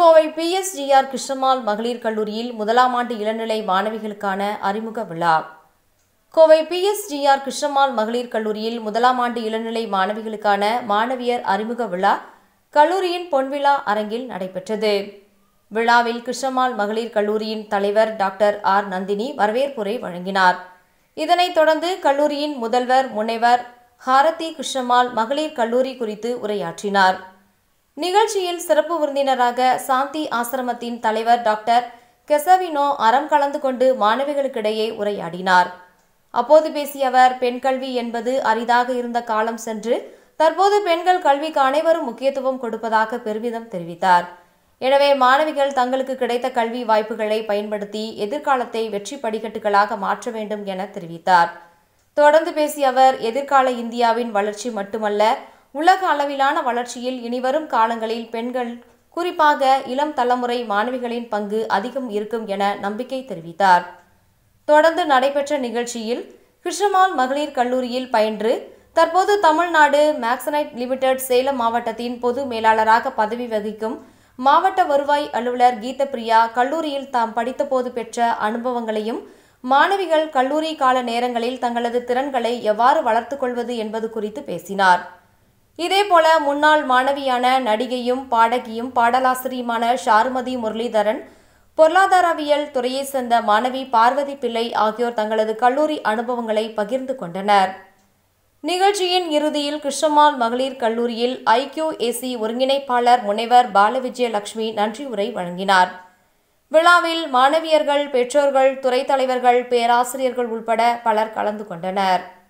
Kovai PSGR Krishnammal மகளிர் கல்லூரியில் முதலாம் ஆண்டு இளநிலை மாணவிகளுக்கான அறிமுக விழா. கோவை PSGR கிருஷ்ணம்மாள் மகளிர் கல்லூரியில் முதலாம் ஆண்டு இளநிலை மாணவிகளுக்கான மாணவியர் அறிமுக விழா கல்லூரியின் பொன்விழா அரங்கில் நடைபெற்றது. விழாவில் கிருஷ்ணம்மாள் மகளிர் கல்லூரியின் தலைவர் டாக்டர் ஆர் நந்தினி வரவேற்புரை வழங்கினார். இதனைத் தொடர்ந்து கல்லூரியின் முதல்வர் முனைவர் ஹாரதி கிருஷ்ணம்மாள் மகளிர் கல்லூரி குறித்து உரையாற்றினார். நிகழ்ச்சியில் சிறப்பு விருந்தினராக சாந்தி ஆசிரமத்தின் தலைவர் டாக்டர் கெசவினோ அறம் கலந்து கொண்டு மாணவிகளுக்கிடையே உரையாடினார். அப்போது பேசிய அவர், பெண் கல்வி என்பது அரிதாக இருந்த காலம் சென்று தற்போது பெண்கள் கல்விக்கு அனைவரும் முக்கியத்துவம் கொடுப்பதாக பெருமிதம் தெரிவித்தார். எனவே மாணவிகள் தங்களுக்கு கிடைத்த கல்வி வாய்ப்புகளை பயன்படுத்தி எதிர்காலத்தை வெற்றி படிக்கட்டுகளாக மாற்ற வேண்டும் என தெரிவித்தார். தொடர்ந்து பேசிய அவர், எதிர்கால இந்தியாவின் வளர்ச்சி மட்டுமல்ல, உலக அளவிலான வளர்ச்சியில் இனிவரும் காலங்களில் பெண்கள், குறிப்பாக இளம் தலைமுறை மாணவிகளின் பங்கு அதிகம் இருக்கும் என நம்பிக்கை தெரிவித்தார். தொடர்ந்து நடைபெற்ற நிகழ்ச்சியில் கிருஷ்ணம்மாள் மகளிர் கல்லூரியில் பயின்று தற்போது தமிழ்நாடு மேக்சனைட் லிமிடெட் சேலம் மாவட்டத்தின் பொது மேலாளராக பதவி வகிக்கும் மாவட்ட வருவாய் அலுவலர் கீதப்பிரியா கல்லூரியில் தாம் படித்தபோது பெற்ற அனுபவங்களையும், மாணவிகள் கல்லூரி கால நேரங்களில் தங்களது திறன்களை எவ்வாறு வளர்த்துக் கொள்வது என்பது குறித்து பேசினார். இதேபோல முன்னாள் மாணவியான நடிகையும் பாடகியும் பாடலாசிரியுமான ஷாருமதி முரளிதரன், பொருளாதாரவியல் துறையைச் சேர்ந்த மாணவி பார்வதி பிள்ளை ஆகியோர் தங்களது கல்லூரி அனுபவங்களை பகிர்ந்து கொண்டனர். நிகழ்ச்சியின் இறுதியில் கிருஷ்ணம்மாள் மகளிர் கல்லூரியில் IQAC ஒருங்கிணைப்பாளர் முனைவர் பாலவிஜயலட்சுமி நன்றி உரை வழங்கினார். விழாவில் மாணவியர்கள், பெற்றோர்கள், துறை தலைவர்கள், பேராசிரியர்கள் உள்பட பலர் கலந்து கொண்டனர்.